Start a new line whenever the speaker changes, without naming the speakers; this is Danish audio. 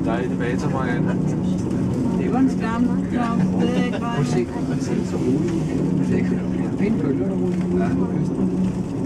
dig tilbage til Marianne.
Det var en skam, Claus. Det er ikke bare...
Prøv at se så roligt. Det er fine bølger derude. Ja,